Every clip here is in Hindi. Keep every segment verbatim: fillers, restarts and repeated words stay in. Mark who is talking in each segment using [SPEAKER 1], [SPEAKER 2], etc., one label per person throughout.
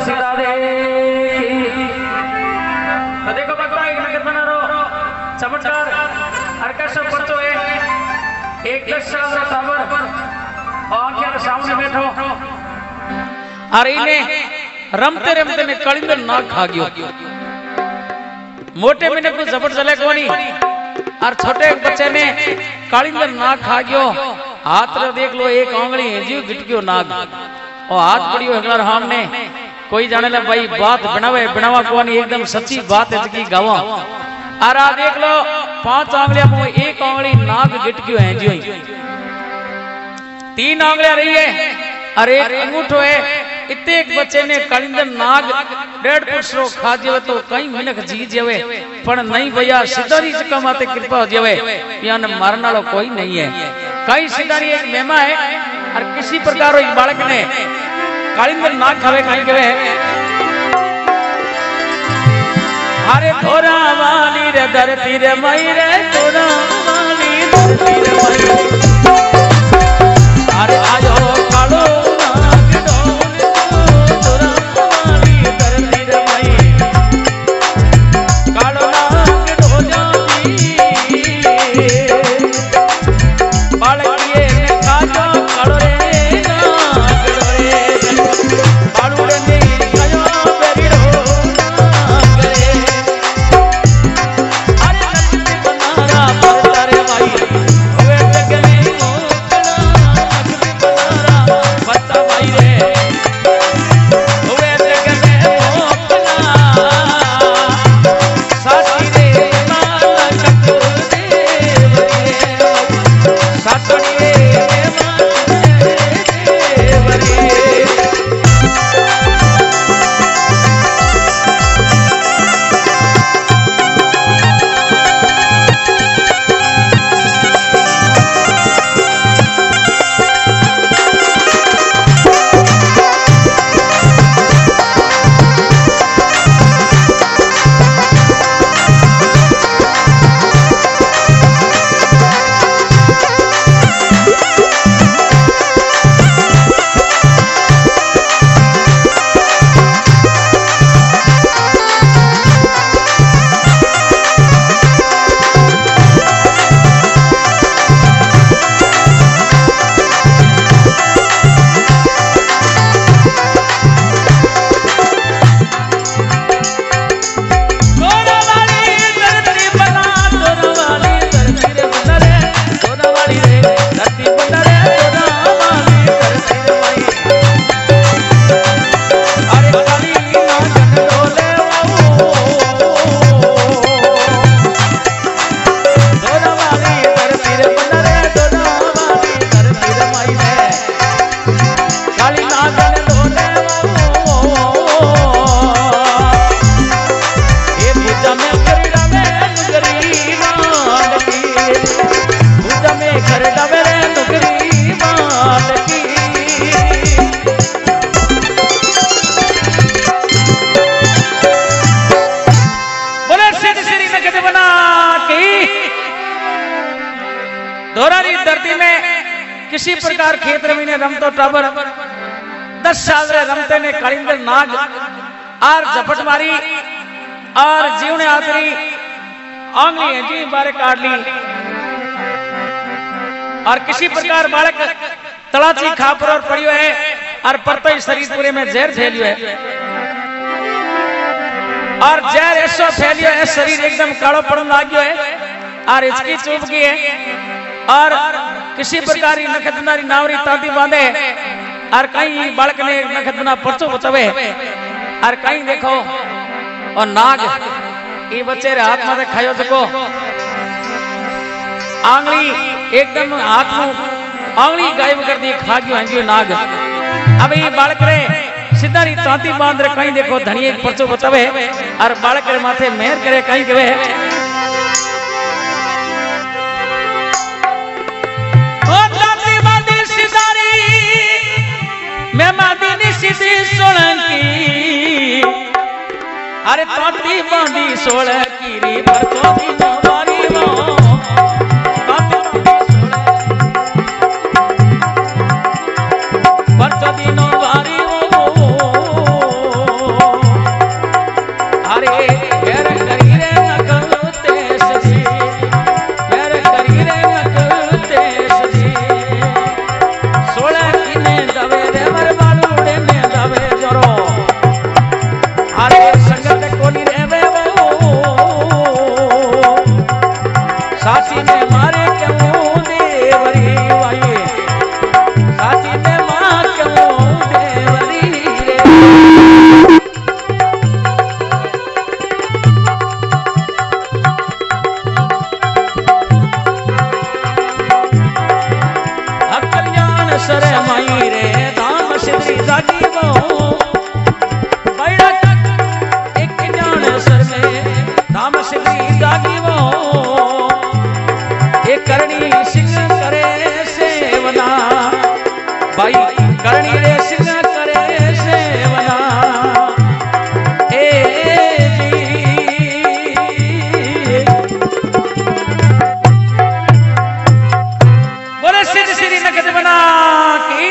[SPEAKER 1] सीधा दे तो देखो भक्ता एक नगद बना रो चमत्कार और कैसे बच्चों है एक दस साल का टावर और क्या सामने बैठो
[SPEAKER 2] अरे इन्हें रमते रमते ने कलिंदर नाग खा गयो मोटे में कुछ जबर चले कोनी और छोटे बच्चे ने कलिंदर नाग खा गयो हाथ रे देख लो एक आंगली है जी गिट गयो नाग और हाथ पड़ियो हगलार हमने कोई जाने ला भाई बात बनावे बनावा कोनी एकदम सच्ची बात है की गावा और आ देख लो पांच आंगलियां में एक आंगली नाग गिट गयो है जी तीन आंगलियां रही है और एक अंगूठो है इतने एक बच्चे ने कलिंदर नाग डेढ़ पुष्रो खा जावे तो कई मिनक जी जावे पर नहीं भैया सिद्धारी जी का माते कृपा हो जावे यान मारने वाला कोई नहीं है कई सिद्धारी एक मेहमा है और किसी प्रकार एक बालक ने कलिंदर नाग खावे कहीं गवे अरे थोड़ा वाली रे धरती रे मई रे थोड़ा वाली धरती रे मई अरे आयो कालो किसी प्रकार खेत रमीने रमतो टाबर दस साल रे रमते ने कलिंदर नाग और झपट मारी और जीव ने आतरी आंगली है जी बारे काट ली और किसी प्रकार बालक तलाची खापर और पड़ियो है और परतो शरीर पूरे में जहर फैलियो है और जहर ऐसा फैलियो है शरीर एकदम कालो पड़न लाग्यो है और इसकी चुप की है और किसी प्रकार की नखतनारी नावरी ताती बांधे और कहीं बालक ने नखतना परचो बचावे और कहीं देखो और नाग ये बच्चे रे हाथ में खायो जको आंगली एकदम हाथ में आंगली गायब कर दी खा गयो हंगियो नाग अब ये बालक रे सिद्धारी ताती बांध रे कहीं देखो धनिये परचो बचावे और बालक रे माथे मेहर करे कहीं गवे मैं मादी सीधी सोलंकी अरे ताती बांधी सोलंकी री परचो दी नवारी वो परचो दी नवारी वो जागी वो बैरक एक जान सर में धाम सिद्धि जागी वो एक करनी सिंह करे सेवना भाई करनी रे सिंह करे सेवना ए जी बोले सिद्ध श्री नखत बना की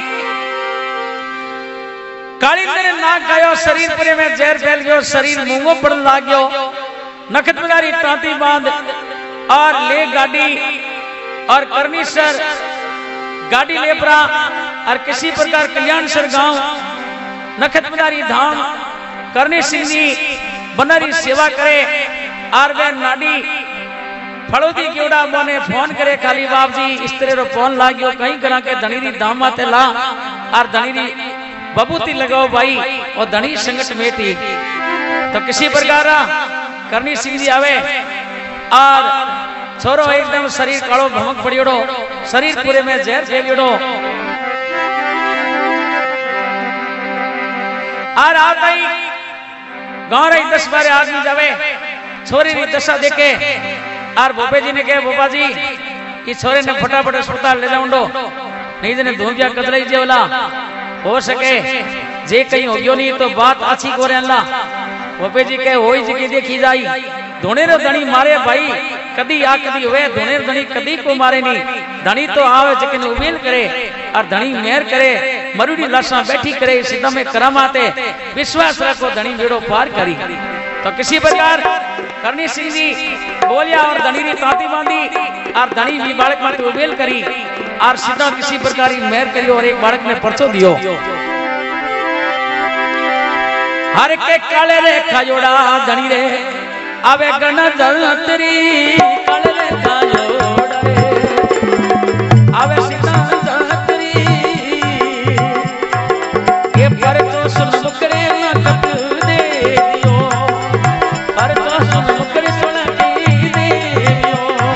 [SPEAKER 2] कालिंदर नाक गयो शरीर पूरे में जहर फैल गयो शरीर मूंगो पड़ लाग गयो नखत बनारी टांती बांध और ले गाड़ी और करनी सर गाड़ी ले परा और किसी प्रकार कल्याणसर गांव नखत बनारी धाम करनी सिंह जी बनारी सेवा करे और वे नाडी फड़ोदी क्योड़ा मोने फोन करे खाली बाप जी इस तरह रो फोन लाग्यो कहीं करा के धनीरी धाम माते ला और धनीरी बबूती लगाओ भाई और धनी संगत में थी तो किसी प्रकार करनी सिंह जी आवे और छोरो एकदम शरीर कालो भमक पड़ियोड़ो शरीर पूरे में जहर फैलियोड़ो और आता ही गांव रही दस बारह आदमी जावे छोरी री दशा देखे और बोपे जी ने कहे बोपा जी ये छोरे ने फटाफट अस्पताल ले जाऊंडो नहीं जने धूमिया कतराई जेवला हो सके जे कहीं हो गयो नहीं तो बात अच्छी कोरे अल्लाह बोपे जी कहे होई जगह देखी जाई धोने रो धनी मारे भाई कदी आ कदी हुए धोने रो धनी कदी को मारे नहीं धनी तो आवे जकिन उबेल करे और धनी मेहर करे मरुड़ी लाशा बैठी करे सीधा में करामाते विश्वास रखो धनी बेड़ो पार करी तो किसी प्रकार करनी सिंह जी बोलिया और धनी ने तांती बांधी और धनी भी बालक माते उबेल करी और सीधा किसी प्रकार मेहर करी और एक बालक ने परचो दियो हर के काले रे खजोड़ा धनी रे आवे गण जलतरी काले रे खजोड़ा रे आवे सीता जलतरी ये पर तो सुन मुकरे न कत दे दियो पर तो सुन मुकरे सुन दे दियो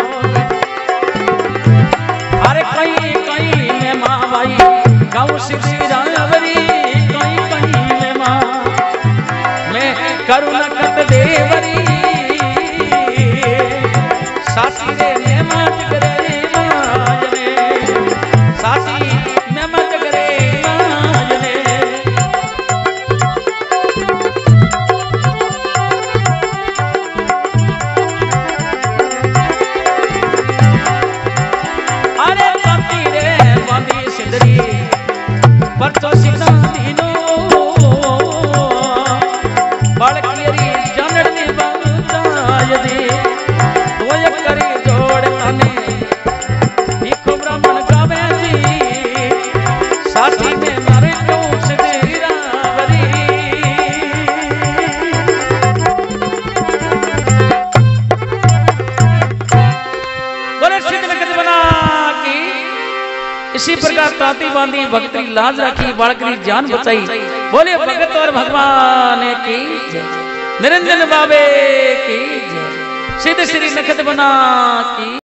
[SPEAKER 2] अरे कहीं कहीं में मां भाई गाँव सिरसी रावरी कहीं कहीं में मां मैं करुणा कत देवरी सासी रे नेमत करे माजने सासी नेमत करे माजने अरे बाती रे बांधी सिंदरी परचो सीता दीनो बालकियरी जानड़ ने बाताय दे तोय करी जोड़ तने भीखो ब्राह्मण गावे जी साथी में मारे क्यों सिद्धरा वरी बोले सिद्ध नखत बना की इसी प्रकार तांती बांधी भक्ति लाज रखी बालकरी जान बचाई बोले भगत और भगवान की जय निरंजन बाबे की जय सिद्ध श्री नखत बना की।